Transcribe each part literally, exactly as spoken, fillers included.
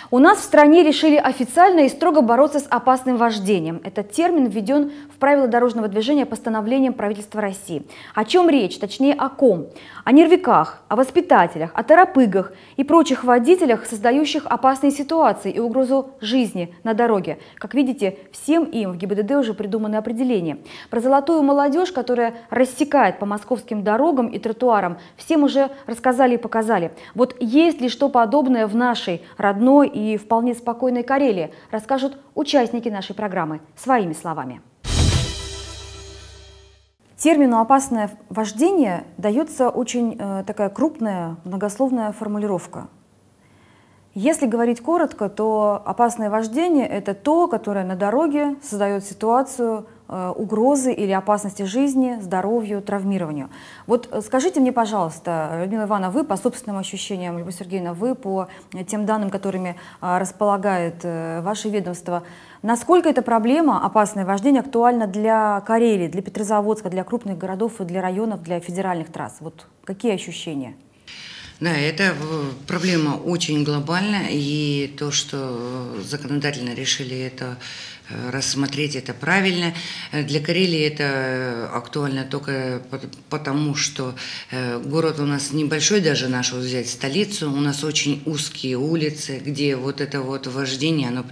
У нас в стране решили официально и строго бороться с опасным вождением. Этот термин введен в правила дорожного движения постановлением правительства России. О чем речь, точнее о ком? О нервиках, о воспитателях, о торопыгах и прочих водителях, создающих опасные ситуации и угрозу жизни на дороге. Как видите, всем им в ГИБДД уже придуманы определения. Про золотую молодежь, которая рассекает по московским дорогам и тротуарам, всем уже рассказали и показали. Вот есть ли что подобное в нашей родной и вполне спокойной Карелии, расскажут участники нашей программы своими словами. Термину «опасное вождение» дается очень э, такая крупная многословная формулировка. Если говорить коротко, то опасное вождение – это то, которое на дороге создает ситуацию э, угрозы или опасности жизни, здоровью, травмированию. Вот скажите мне, пожалуйста, Людмила Ивановна, вы по собственным ощущениям, Любовь Сергеевна, вы по тем данным, которыми э, располагает э, ваше ведомство, насколько эта проблема, опасное вождение, актуальна для Карелии, для Петрозаводска, для крупных городов и для районов, для федеральных трасс? Вот какие ощущения? Да, это проблема очень глобальная, и то, что законодательно решили это рассмотреть, это правильно. Для Карелии это актуально только потому, что город у нас небольшой, даже наш, вот взять столицу, у нас очень узкие улицы, где вот это вот вождение, оно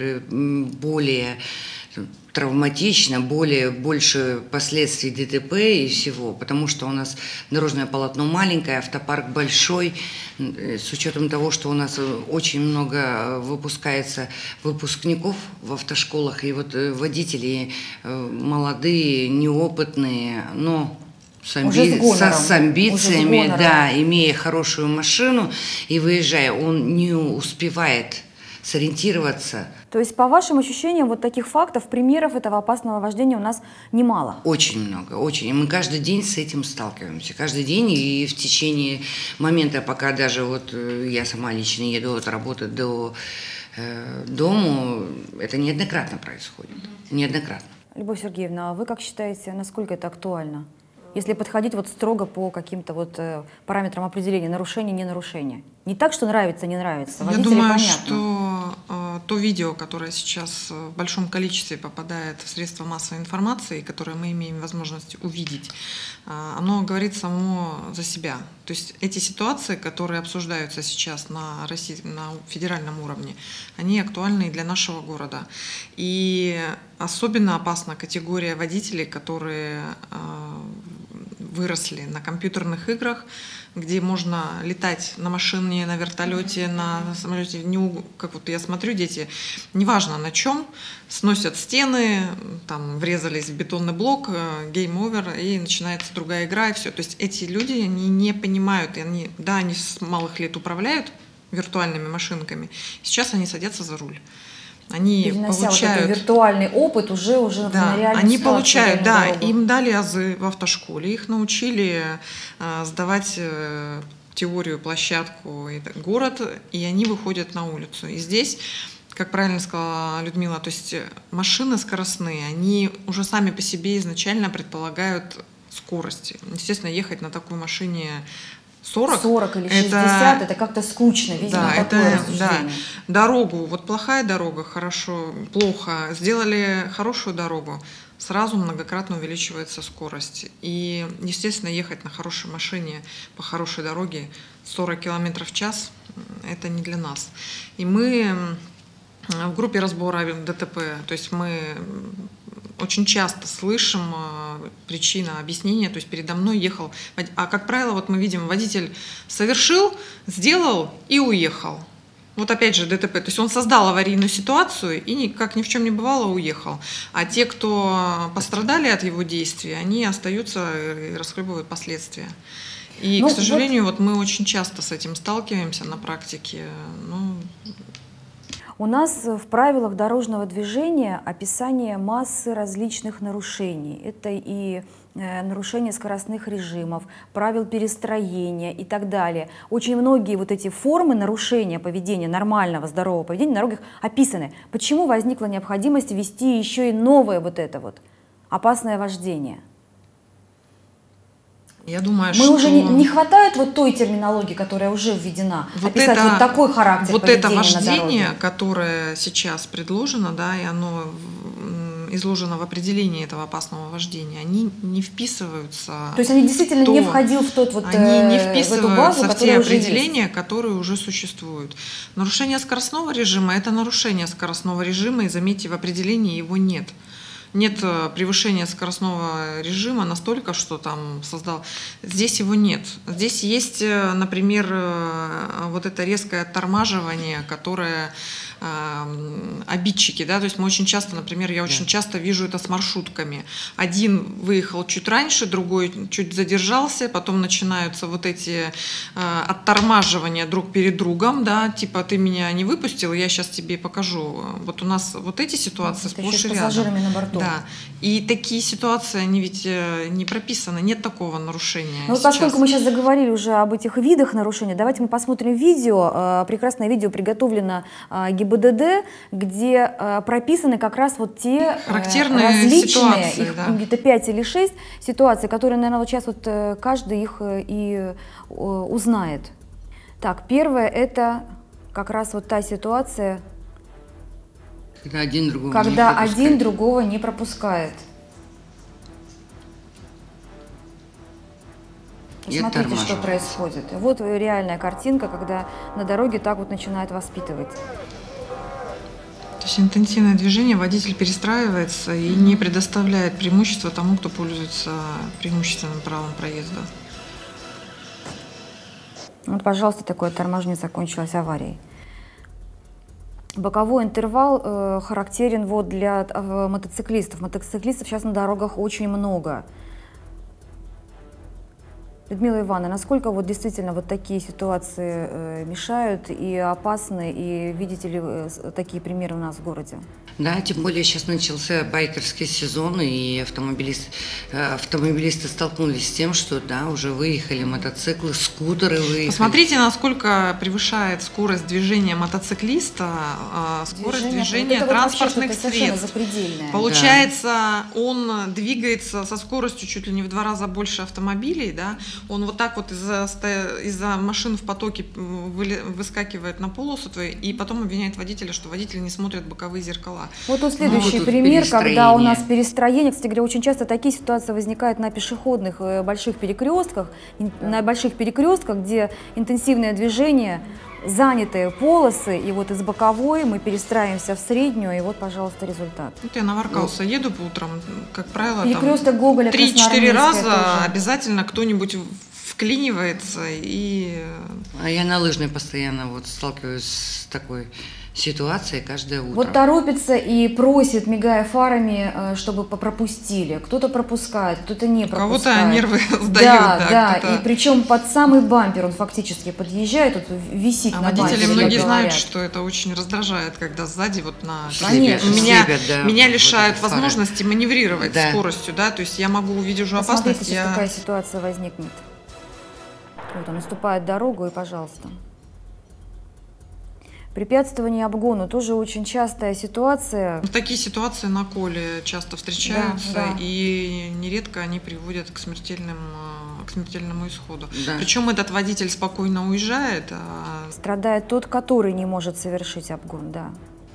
более травматично, более, больше последствий ДТП и всего, потому что у нас дорожное полотно маленькое, автопарк большой, с учетом того, что у нас очень много выпускается выпускников в автошколах, и вот водители молодые, неопытные, но с, амби... с, с амбициями, с да, имея хорошую машину и выезжая, он не успевает сориентироваться. То есть, по вашим ощущениям, вот таких фактов, примеров этого опасного вождения у нас немало? Очень много, очень. И мы каждый день с этим сталкиваемся. Каждый день и в течение момента, пока даже вот я сама лично еду от работы до э, дому, это неоднократно происходит. Неоднократно. Любовь Сергеевна, а вы как считаете, насколько это актуально? Если подходить вот строго по каким-то вот э, параметрам определения, нарушение, не нарушение. Не так, что нравится, не нравится. Я думаю, понятно. что э, то видео, которое сейчас в большом количестве попадает в средства массовой информации, которое мы имеем возможность увидеть, э, оно говорит само за себя. То есть эти ситуации, которые обсуждаются сейчас на, России, на федеральном уровне, они актуальны и для нашего города. И особенно опасна категория водителей, которые э, выросли на компьютерных играх, где можно летать на машине, на вертолете, на самолете. Не, как вот я смотрю, дети, неважно на чем, сносят стены, там врезались в бетонный блок, гейм-овер, и начинается другая игра, и все. То есть эти люди, они не понимают, и они, да, они с малых лет управляют виртуальными машинками, сейчас они садятся за руль. Они Перенося получают вот этот виртуальный опыт уже уже да, на реальную они получают, да, дорогу. Им дали азы в автошколе, их научили э, сдавать э, теорию, площадку, и город, и они выходят на улицу. И здесь, как правильно сказала Людмила, то есть машины скоростные, они уже сами по себе изначально предполагают скорость. Естественно, ехать на такой машине сорок, сорок или шестьдесят, это, это как-то скучно, видимо, да, такое это, рассуждение. Да. Дорогу, вот плохая дорога, хорошо, плохо, сделали хорошую дорогу, сразу многократно увеличивается скорость. И, естественно, ехать на хорошей машине по хорошей дороге сорок километров в час, это не для нас. И мы в группе разбора ДТП, то есть мы очень часто слышим причина объяснения, то есть передо мной ехал, а как правило, вот мы видим, водитель совершил, сделал и уехал. Вот опять же ДТП, то есть он создал аварийную ситуацию и, как ни в чем не бывало, уехал. А те, кто пострадали от его действий, они остаются и расхлебывают последствия. И, ну, к сожалению, вот... вот мы очень часто с этим сталкиваемся на практике. Ну, У нас в правилах дорожного движения описание массы различных нарушений. Это и нарушение скоростных режимов, правил перестроения и так далее. Очень многие вот эти формы нарушения поведения, нормального, здорового поведения на дорогах описаны. Почему возникла необходимость ввести еще и новое вот это вот опасное вождение? Я думаю, Мы что... уже не, не хватает вот той терминологии, которая уже введена, вот описать это, вот такой характер вот поведения это вождение, на дороге. которое сейчас предложено, да, и оно изложено в определении этого опасного вождения, они не вписываются. То есть они действительно то, не входил в тот вот они не в эту вписываются базу, в те которая уже определения, есть. которые уже существуют. Нарушение скоростного режима – это нарушение скоростного режима, и заметьте, в определении его нет. Нет превышения скоростного режима настолько, что там создал. Здесь его нет. Здесь есть, например, вот это резкое оттормаживание, которое обидчики, да, то есть мы очень часто, например, я очень часто вижу это с маршрутками. Один выехал чуть раньше, другой чуть задержался, потом начинаются вот эти э, оттормаживания друг перед другом, да, типа ты меня не выпустил, я сейчас тебе покажу. Вот у нас вот эти ситуации это сплошь и с рядом. пассажирами на борту. Да, и такие ситуации, они ведь не прописаны, нет такого нарушения. Ну, поскольку мы сейчас заговорили уже об этих видах нарушений, давайте мы посмотрим видео, прекрасное видео приготовлено ГИБДД, где э, прописаны как раз вот те характерные э, различные, ситуации, их да. где-то пять или шесть ситуаций, которые, наверное, вот сейчас вот э, каждый их э, и э, узнает. Так, первое — это как раз вот та ситуация, когда один другого, когда не, один другого не пропускает. И Смотрите, что происходит. Вот реальная картинка, когда на дороге так вот начинают воспитывать. То есть интенсивное движение, водитель перестраивается и не предоставляет преимущества тому, кто пользуется преимущественным правом проезда. Вот, пожалуйста, такое торможение закончилось аварией. Боковой интервал э, характерен вот для э, мотоциклистов. Мотоциклистов сейчас на дорогах очень много. Людмила Ивановна, насколько вот действительно вот такие ситуации э, мешают и опасны, и видите ли э, такие примеры у нас в городе? Да, тем более сейчас начался байкерский сезон, и автомобилист, автомобилисты столкнулись с тем, что да, уже выехали мотоциклы, скутеры выехали. Посмотрите, насколько превышает скорость движения мотоциклиста а, скорость движения, движения вот транспортных средств. Получается, да. Он двигается со скоростью чуть ли не в два раза больше автомобилей, да? Он вот так вот из-за из машин в потоке выскакивает на полосу и потом обвиняет водителя, что водитель не смотрит боковые зеркала. Вот тут следующий ну, вот пример, когда у нас перестроение. Кстати говоря, очень часто такие ситуации возникают на пешеходных больших перекрестках, на больших перекрестках, где интенсивное движение, занятые полосы, и вот из боковой мы перестраиваемся в среднюю, и вот, пожалуйста, результат. Вот я на Варкауса вот. еду по утрам, как правило, три-четыре раза тоже. Обязательно кто-нибудь вклинивается и... А я на лыжной постоянно вот сталкиваюсь с такой ситуацией каждое утро. Вот торопится и просит, мигая фарами, чтобы пропустили. Кто-то пропускает, кто-то не пропускает. Кого-то нервы сдают. Да, да, да. И причем под самый бампер он фактически подъезжает, тут висит а на бампере. Водители многие знают, что это очень раздражает, когда сзади вот на... Конечно. Меня, Слепят, да, меня лишают вот возможности маневрировать да. скоростью, да, то есть я могу увидеть уже опасность. Посмотрите, я... какая ситуация возникнет. Вот он наступает дорогу, и пожалуйста. Препятствование обгону тоже очень частая ситуация. Такие ситуации на коле часто встречаются, да, да. И нередко они приводят к смертельным, к смертельному исходу. Да. Причем этот водитель спокойно уезжает. А... Страдает тот, который не может совершить обгон, да.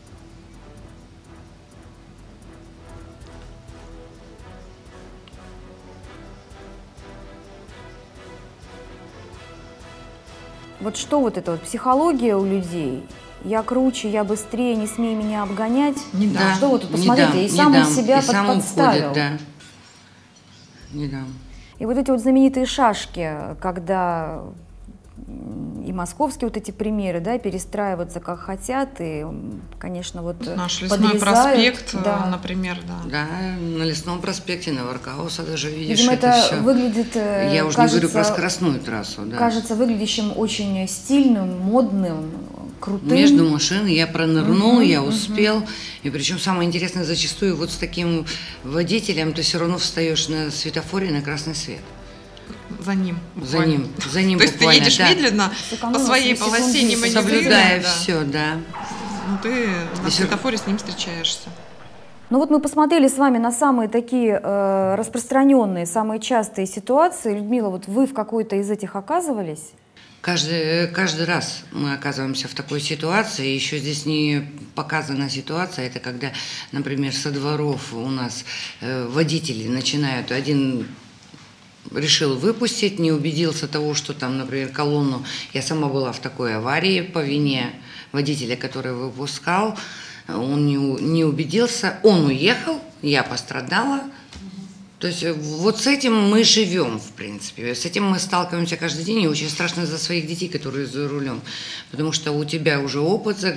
Вот что вот это вот психология у людей? Я круче, я быстрее, не смей меня обгонять. Не да. дам. Что вот, посмотрите, не и сам дам, он себя и под, сам подставил. Уходит, да. Не дам. И вот эти вот знаменитые шашки, когда и московские вот эти примеры, да, перестраиваются как хотят, и, конечно, вот наш Лесной проспект, да. например, да. Да, на Лесном проспекте, на Варкауса даже видишь. Видимо, это, это все. выглядит, я уже кажется, не говорю про скоростную трассу. Да. Кажется выглядящим очень стильным, модным, крутым. Между машин я пронырнул, uh-huh, я успел. uh-huh. И причем самое интересное, зачастую вот с таким водителем ты все равно встаешь на светофоре на красный свет. За ним. За ним, за ним. То есть ты едешь да. медленно, по своей полосе, не маневрируя, соблюдая да. все, да. Ну ты на светофоре с ним встречаешься. Ну вот мы посмотрели с вами на самые такие э, распространенные, самые частые ситуации. Людмила, вот вы в какой-то из этих оказывались? Каждый, каждый раз мы оказываемся в такой ситуации. Еще здесь не показана ситуация. Это когда, например, со дворов у нас э, водители начинают, один решил выпустить, не убедился того, что там, например, колонну. Я сама была в такой аварии по вине водителя, который выпускал. Он не, не убедился, он уехал, я пострадала. То есть вот с этим мы живем, в принципе. С этим мы сталкиваемся каждый день, и очень страшно за своих детей, которые за рулем. Потому что у тебя уже опыт за,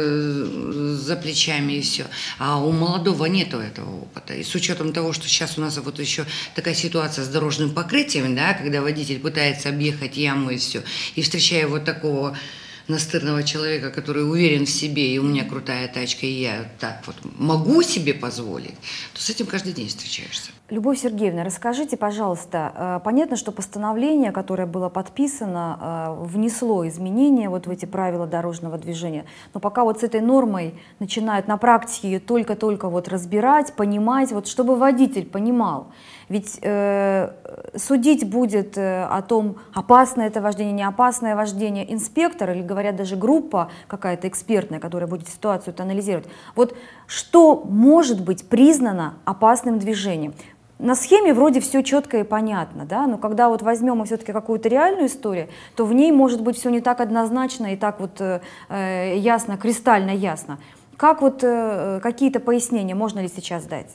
за плечами и все. А у молодого нету этого опыта. И с учетом того, что сейчас у нас вот еще такая ситуация с дорожным покрытием, да, когда водитель пытается объехать яму и все, и встречая вот такого настырного человека, который уверен в себе, и у меня крутая тачка, и я так вот могу себе позволить, то с этим каждый день встречаешься. Любовь Сергеевна, расскажите, пожалуйста, понятно, что постановление, которое было подписано, внесло изменения вот в эти правила дорожного движения, но пока вот с этой нормой начинают на практике ее только-только вот разбирать, понимать, вот чтобы водитель понимал. Ведь э, судить будет э, о том, опасное это вождение, не опасное вождение, инспектор или, говорят, даже группа какая-то экспертная, которая будет ситуацию анализировать. Вот что может быть признано опасным движением? На схеме вроде все четко и понятно, да? Но когда вот возьмем мы все-таки какую-то реальную историю, то в ней может быть все не так однозначно и так вот э, ясно, кристально ясно. Как вот э, какие-то пояснения можно ли сейчас дать?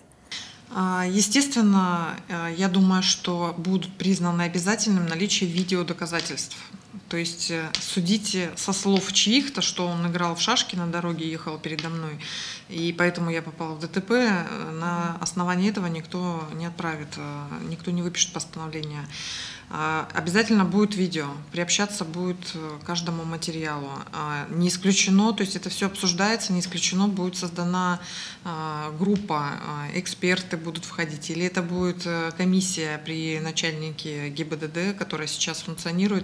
Естественно, я думаю, что будут признаны обязательным наличие видеодоказательств. То есть судите со слов чьих-то, что он играл в шашки на дороге, ехал передо мной, и поэтому я попала в ДТП, на основании этого никто не отправит, никто не выпишет постановление. Обязательно будет видео, приобщаться будет к каждому материалу. Не исключено, то есть это все обсуждается, не исключено будет создана группа, эксперты будут входить, или это будет комиссия при начальнике ГИБДД, которая сейчас функционирует,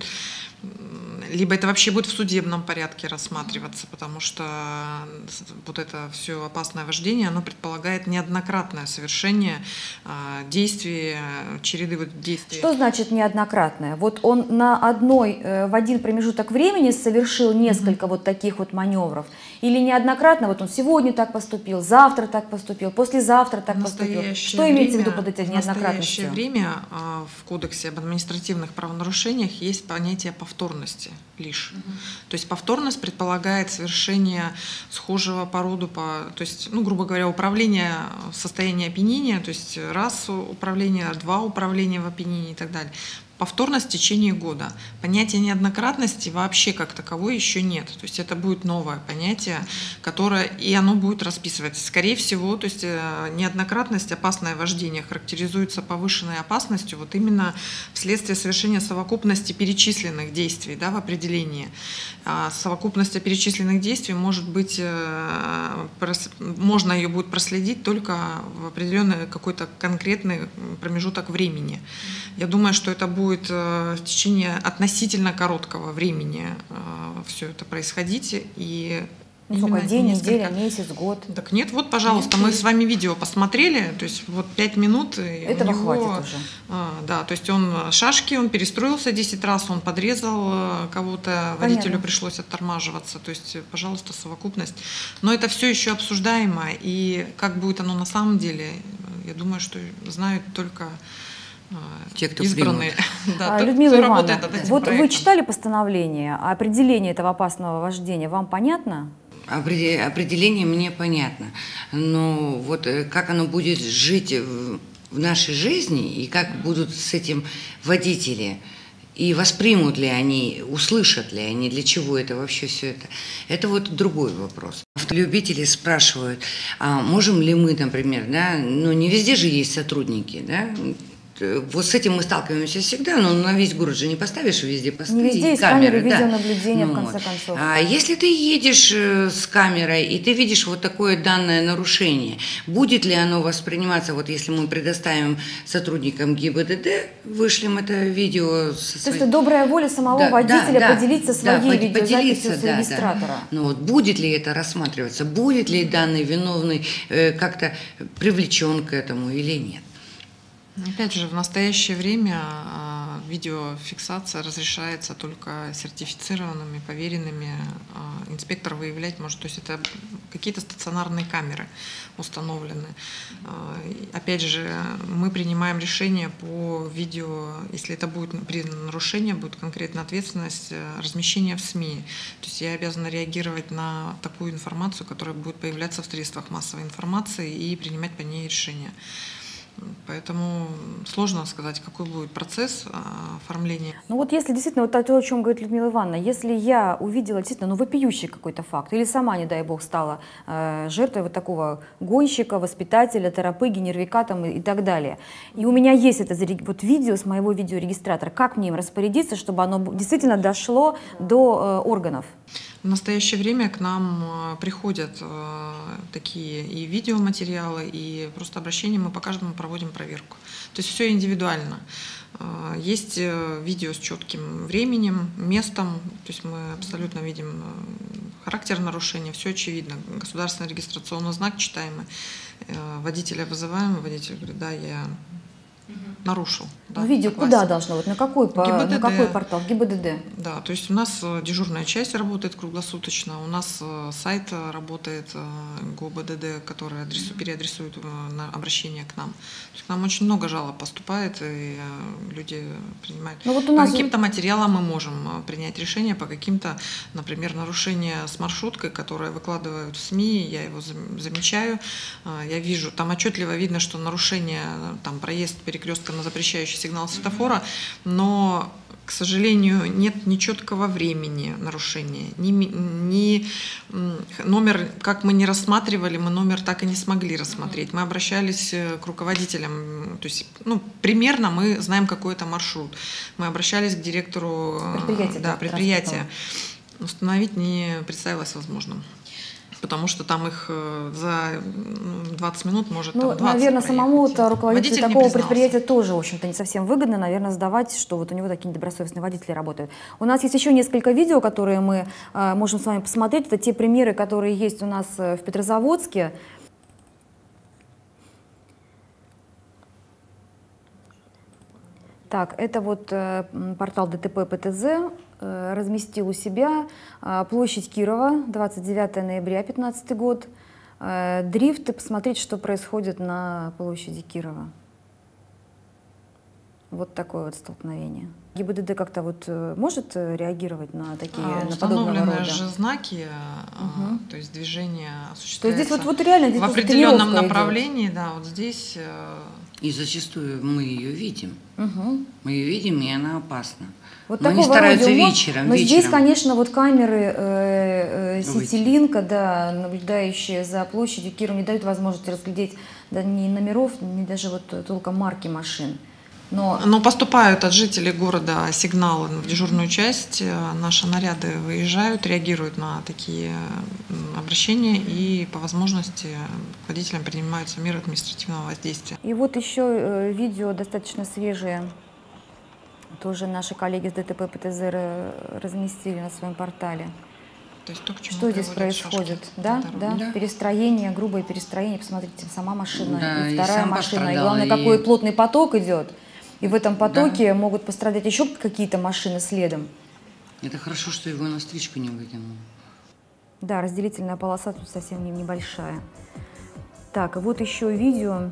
либо это вообще будет в судебном порядке рассматриваться, потому что вот это все опасное вождение, оно предполагает неоднократное совершение действий, череды вот действий. Что значит неоднократное? Вот он на одной, в один промежуток времени совершил несколько mm-hmm. вот таких вот маневров? Или неоднократно, вот он сегодня так поступил, завтра так поступил, послезавтра так поступил? Что время, имеется в виду под этим неоднократностью? В настоящее время в Кодексе об административных правонарушениях есть понятие повторности лишь. Угу. То есть повторность предполагает совершение схожего по роду, по, то есть, ну, грубо говоря, управление в состоянии опьянения, то есть раз управление, два управления в опьянении и так далее. Повторность в течение года. Понятия неоднократности вообще как таковой еще нет. То есть это будет новое понятие, которое и оно будет расписываться. Скорее всего, то есть неоднократность, опасное вождение характеризуется повышенной опасностью вот именно вследствие совершения совокупности перечисленных действий, да, в определении. А совокупность перечисленных действий может быть, можно ее будет проследить только в определенный какой-то конкретный промежуток времени. Я думаю, что это будет будет в течение относительно короткого времени все это происходить. И сколько, день, несколько... неделя, месяц, год? Так нет, вот, пожалуйста, нет, мы с вами видео посмотрели, то есть вот пять минут. Этого него, хватит уже. А, да, то есть он шашки, он перестроился десять раз, он подрезал кого-то, водителю пришлось оттормаживаться, то есть, пожалуйста, совокупность. Но это все еще обсуждаемо, и как будет оно на самом деле, я думаю, что знают только те, кто избранные. Да, Людмила Ивановна, вот проектом. Вы читали постановление, определение этого опасного вождения, вам понятно? Определение мне понятно, но вот как оно будет жить в нашей жизни и как будут с этим водители, и воспримут ли они, услышат ли они, для чего это вообще все это, это вот другой вопрос. Любители спрашивают, а можем ли мы, например, да, ну не везде же есть сотрудники, да, вот с этим мы сталкиваемся всегда, но на весь город же не поставишь везде посты. Не везде есть камеры, камеры видеонаблюдения, да. В конце концов. А если ты едешь с камерой, и ты видишь вот такое данное нарушение, будет ли оно восприниматься, вот если мы предоставим сотрудникам ГИБДД, вышлем это видео... Со То есть это добрая воля самого да, водителя да, поделиться своей да, видеозаписью с да, регистратора. Да. Ну вот будет ли это рассматриваться, будет ли данный виновный э, как-то привлечен к этому или нет? Опять же, в настоящее время видеофиксация разрешается только сертифицированными, поверенными. Инспектор выявлять может, то есть это какие-то стационарные камеры установлены. Опять же, мы принимаем решение по видео, если это будет при нарушении, будет конкретная ответственность, размещения в СМИ. То есть я обязана реагировать на такую информацию, которая будет появляться в средствах массовой информации и принимать по ней решения. Поэтому сложно сказать, какой будет процесс оформления. Ну вот если действительно, вот то, о чем говорит Людмила Ивановна, если я увидела действительно ну, вопиющий какой-то факт, или сама, не дай бог, стала э, жертвой вот такого гонщика, воспитателя, торопыги, нервика там, и, и так далее, и у меня есть это вот видео с моего видеорегистратора, как мне им распорядиться, чтобы оно действительно дошло до э, органов? В настоящее время к нам приходят э, такие и видеоматериалы, и просто обращения, мы по каждому проводим проверку. То есть все индивидуально. Э, есть видео с четким временем, местом, то есть мы абсолютно видим характер нарушения, все очевидно. Государственный регистрационный знак читаемый, э, водителя вызываем, водитель говорит, да, я... нарушил. Да, видео куда должно? Вот на какой, по, на какой портал? ГИБДД? Да, то есть у нас дежурная часть работает круглосуточно, у нас сайт работает ГОБДД, который адресу, переадресует на обращение к нам. То есть к нам очень много жалоб поступает, и люди принимают. Ну, вот у нас... По каким-то материалам мы можем принять решение, по каким-то, например, нарушения с маршруткой, которые выкладывают в СМИ, я его замечаю, я вижу, там отчетливо видно, что нарушение, там проезд перекрестка на запрещающий сигнал светофора, но, к сожалению, нет ни четкого времени нарушения, ни, ни номер, как мы не рассматривали, мы номер так и не смогли рассмотреть. Мы обращались к руководителям, то есть, ну, примерно мы знаем, какой это маршрут. Мы обращались к директору предприятия, да, предприятия. Установить не представилось возможным. Потому что там их за двадцать минут может ну, там, двадцать наверное, проехать. самому руководителю такого предприятия тоже, в общем-то, не совсем выгодно, наверное, сдавать, что вот у него такие недобросовестные водители работают. У нас есть еще несколько видео, которые мы э, можем с вами посмотреть. Это те примеры, которые есть у нас в Петрозаводске. Так, это вот э, портал ДТП ПТЗ э, разместил у себя э, площадь Кирова, двадцать девятое ноября две тысячи пятнадцатый год, э, дрифт, и посмотреть, что происходит на площади Кирова. Вот такое вот столкновение. ГИБДД как-то вот э, может реагировать на такие, а, на подобного рода? же знаки, угу. То есть движение осуществляется То есть здесь вот, вот реально, здесь в определенном направлении, идет. Да, вот здесь... Э, И зачастую мы ее видим. Угу. Мы ее видим, и она опасна. Вот но они стараются умов, вечером. Но вечером. Здесь, конечно, вот камеры э, э, Ситилинка, да, наблюдающие за площадью Кирова, не дают возможности разглядеть да, ни номеров, ни даже вот толком марки машин. Но... Но поступают от жителей города сигналы в дежурную часть, наши наряды выезжают, реагируют на такие обращения и по возможности водителям принимаются меры административного воздействия. И вот еще видео достаточно свежее, тоже наши коллеги с ДТП ПТЗ разместили на своем портале. То есть то, к чему что здесь происходит? Да, да? Да. Перестроение, грубое перестроение, посмотрите, сама машина, да, и вторая и машина, и главное, и... какой плотный поток идет. И в этом потоке да. могут пострадать еще какие-то машины следом. Это хорошо, что его на встречку не выкинул. Да, разделительная полоса тут совсем небольшая. Так, вот еще видео.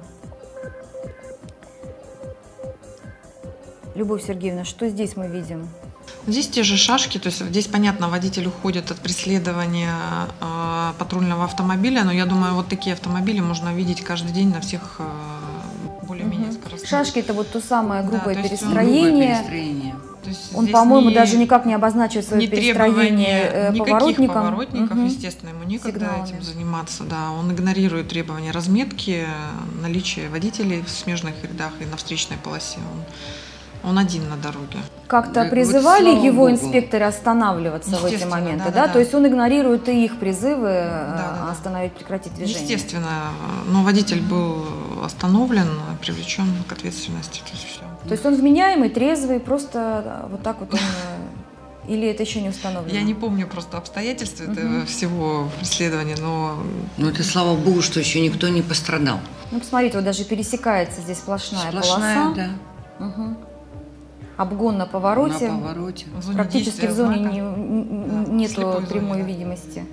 Любовь Сергеевна, что здесь мы видим? Здесь те же шашки, то есть здесь, понятно, водитель уходит от преследования э, патрульного автомобиля, но я думаю, вот такие автомобили можно видеть каждый день на всех э, более-менее угу. скоростных. Шашки – это вот то самое грубое Да, то есть он перестроение. Грубое перестроение. То есть Он, здесь по-моему, не- даже никак не обозначивает свое не перестроение требования никаких поворотником. поворотников, Мгм. естественно, ему некогда Сигналами. этим заниматься. Да. Он игнорирует требования разметки, наличие водителей в смежных рядах и на встречной полосе. Он, он один на дороге. Как-то Да, призывали вот слава его богу. инспекторы останавливаться в эти Естественно, моменты, да, да? да, То да. есть он игнорирует и их призывы э, да, да. остановить, прекратить движение. Естественно, но водитель был остановлен, привлечен к ответственности. То есть, всё. То есть он вменяемый, трезвый, просто да, вот так вот он... э, Или это еще не установлено? Я не помню просто обстоятельств Мгм. этого всего преследования, но Ну, это слава богу, что еще никто не пострадал. Ну, посмотрите, вот даже пересекается здесь сплошная, Сплошная, полоса. да, Мгм. Обгон на повороте. на повороте. в зоне Практически действия в зоне знака, не- н- да, нету слепой зоне, прямой да. видимости.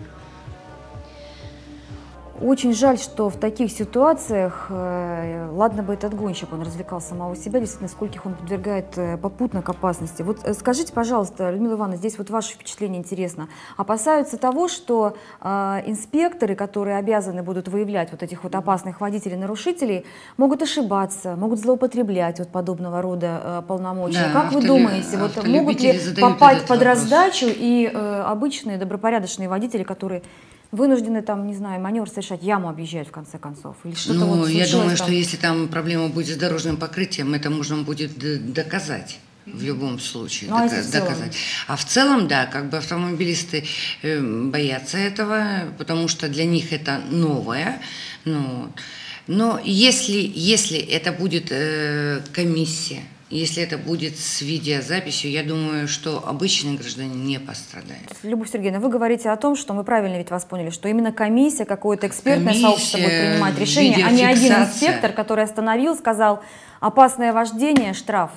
Очень жаль, что в таких ситуациях, э, ладно бы этот гонщик, он развлекал самого себя, действительно, скольких он подвергает э, попутно к опасности. Вот э, скажите, пожалуйста, Людмила Ивановна, здесь вот ваше впечатление интересно. Опасаются того, что э, инспекторы, которые обязаны будут выявлять вот этих вот опасных водителей, нарушителей, могут ошибаться, могут злоупотреблять вот подобного рода э, полномочия. Да, как вы автолю- думаете, вот могут ли автолюбители задают попасть этот под вопрос. раздачу и э, обычные добропорядочные водители, которые вынуждены там, не знаю, маневр совершать, яму объезжать в конце концов? Или что-то Ну, вот я случилось думаю, там? что если там проблема будет с дорожным покрытием, это можно будет д- доказать. В любом случае Ну, а дока- если в целом? доказать. А в целом, да, как бы автомобилисты э, боятся этого, потому что для них это новое. Ну, но если, если это будет э, комиссия, если это будет с видеозаписью, я думаю, что обычный гражданин не пострадает. Любовь Сергеевна, вы говорите о том, что мы правильно ведь вас поняли, что именно комиссия, какое-то экспертное Комиссия, сообщество будет принимать решение, а не один видеофиксация. инспектор, который остановил, сказал, опасное вождение, штраф.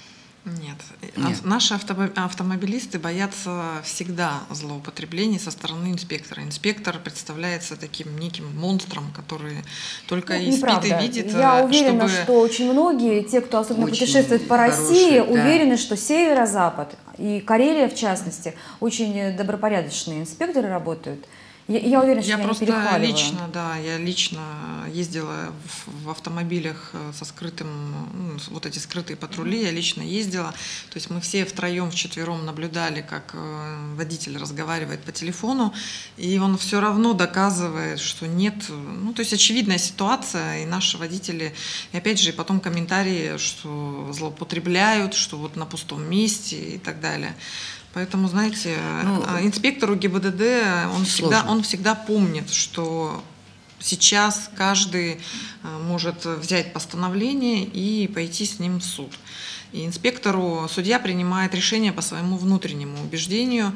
Нет. Нет. А Наши автобо- автомобилисты боятся всегда злоупотреблений со стороны инспектора. Инспектор представляется таким неким монстром, который только Ну, и спит неправда. и видит, Я э, уверена, чтобы... что очень многие, те, кто особенно Очень путешествует по хорошие, России, да. уверены, что северо-запад и Карелия, в частности, очень добропорядочные инспекторы работают. Я, я уверена, что Я я, не просто перехваливаю. лично, да, я лично ездила в, в автомобилях со скрытым, ну, вот эти скрытые патрули, я лично ездила. То есть мы все втроем, вчетвером наблюдали, как э, водитель разговаривает по телефону, и он все равно доказывает, что нет, ну, то есть очевидная ситуация, и наши водители, и опять же, и потом комментарии, что злоупотребляют, что вот на пустом месте и так далее. Поэтому, знаете, Ну, инспектору ГИБДД, он всегда, сложно. он всегда помнит, что сейчас каждый может взять постановление и пойти с ним в суд. И инспектору судья принимает решение по своему внутреннему убеждению.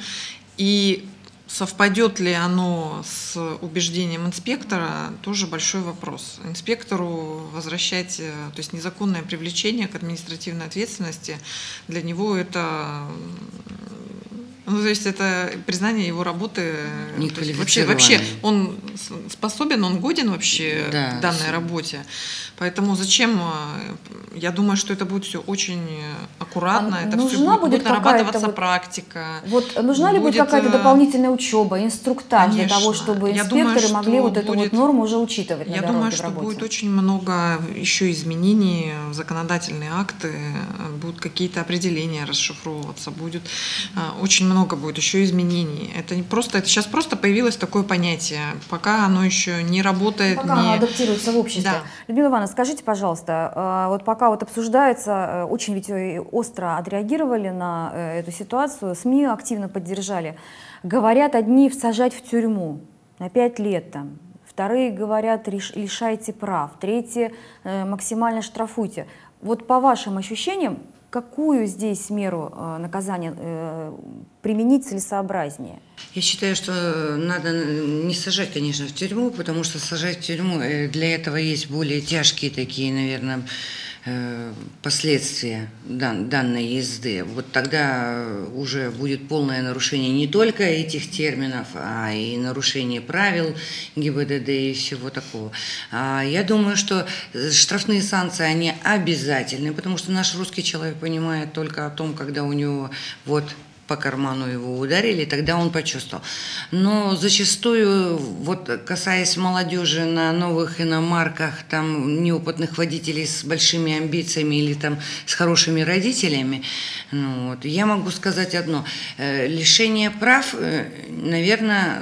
И совпадет ли оно с убеждением инспектора, тоже большой вопрос. Инспектору возвращать, то есть незаконное привлечение к административной ответственности, для него это... Ну, то есть это признание его работы. То есть вообще, вообще он способен, он годен вообще да, к данной работе. Поэтому зачем? Я думаю, что это будет все очень аккуратно. А это нужна все будет, будет будет нарабатываться вот, практика. Вот нужна ли будет, будет какая-то дополнительная учеба, инструктаж Конечно. для того, чтобы Я инспекторы думаю, могли вот будет, эту вот норму уже учитывать на Я дороге, думаю, в что работе? будет очень много еще изменений в законодательные акты, будут какие-то определения расшифровываться, будет очень много много будет еще изменений. Это не просто, это сейчас просто появилось такое понятие, пока оно еще не работает. Пока не... оно адаптируется в обществе. Да. Людмила Ивановна, скажите, пожалуйста, вот пока вот обсуждается, очень ведь остро отреагировали на эту ситуацию, СМИ активно поддержали. Говорят, одни сажать в тюрьму на пять лет там, вторые говорят, лишайте прав, третьи максимально штрафуйте. Вот по вашим ощущениям, какую здесь меру э, наказания э, применить целесообразнее? Я считаю, что надо не сажать, конечно, в тюрьму, потому что сажать в тюрьму, для этого есть более тяжкие такие, наверное, последствия данной езды. Вот тогда уже будет полное нарушение не только этих терминов, а и нарушение правил ГИБДД и всего такого. Я думаю, что штрафные санкции, они обязательны, потому что наш русский человек понимает только о том, когда у него вот по карману его ударили, тогда он почувствовал. Но зачастую, вот касаясь молодежи на новых иномарках, там неопытных водителей с большими амбициями или там с хорошими родителями, ну, вот, я могу сказать одно. Лишение прав, наверное,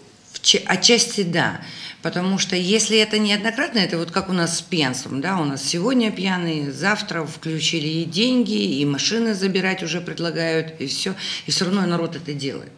отчасти да. Потому что если это неоднократно, это вот как у нас с пьянством, да, у нас сегодня пьяные, завтра включили и деньги, и машины забирать уже предлагают, и все, и все равно народ это делает.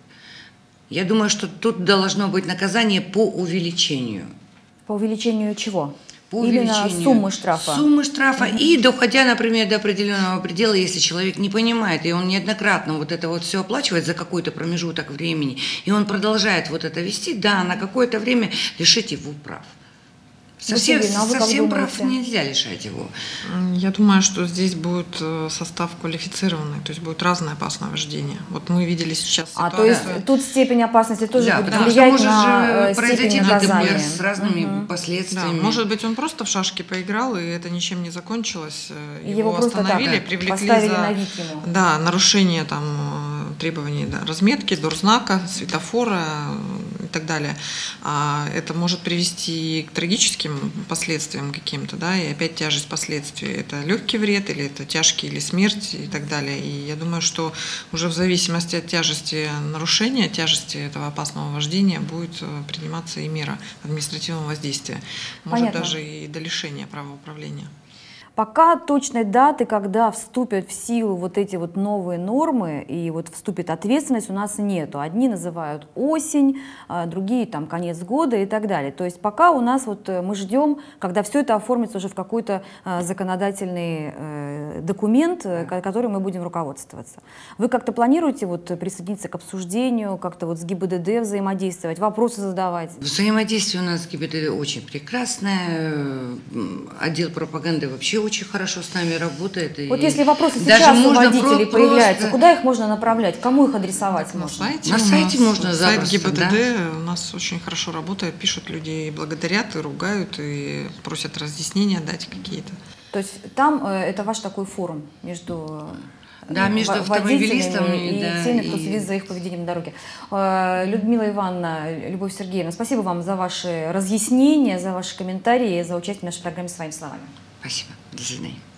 Я думаю, что тут должно быть наказание по увеличению. По увеличению чего? По Именно суммы штрафа. Суммы штрафа. Угу. И доходя, например, до определенного предела, если человек не понимает, и он неоднократно вот это вот все оплачивает за какой-то промежуток времени, и он продолжает вот это вести, да, на какое-то время лишить его прав. Совсем, а совсем прав нельзя лишать его. Я думаю, что здесь будет состав квалифицированный, то есть будет разное опасное вождение. Вот мы видели сейчас а, ситуацию. то есть тут степень опасности тоже да, будет потому влиять что на может произойти, например, с разными угу. последствиями. Да, может быть, он просто в шашки поиграл, и это ничем не закончилось. Его, его так, остановили, да, привлекли поставили за на вид ему. Да, нарушение там, требований да, разметки, дорзнака, светофора и так далее. А это может привести к трагическим последствиям каким-то, да, и опять тяжесть последствий. Это легкий вред, или это тяжкий, или смерть, и так далее. И я думаю, что уже в зависимости от тяжести нарушения, тяжести этого опасного вождения будет приниматься и мера административного воздействия. Может, Понятно. Даже и до лишения права управления. Пока точной даты, когда вступят в силу вот эти вот новые нормы и вот вступит ответственность, у нас нету. Одни называют осень, другие там конец года и так далее. То есть пока у нас вот мы ждем, когда все это оформится уже в какой-то законодательный документ, который мы будем руководствоваться. Вы как-то планируете вот присоединиться к обсуждению, как-то вот с ГИБДД взаимодействовать, вопросы задавать? Взаимодействие у нас с ГИБДД очень прекрасное. Отдел пропаганды вообще очень хорошо с нами работает. Вот если вопросы сейчас у водителей про появляются, просто... куда их можно направлять? Кому их адресовать на можно? Сайте на сайте можно сайт запросто, ГИБДД да? У нас очень хорошо работает, пишут люди, и благодарят, и ругают, и просят разъяснения дать какие-то. То есть там э, это ваш такой форум между... Да, между автомобилистами и да, теми, кто и... следит за их поведением на дороге. Людмила Ивановна, Любовь Сергеевна, спасибо вам за ваши разъяснения, за ваши комментарии, за участие в нашей программе «Своими словами». Спасибо. До свидания.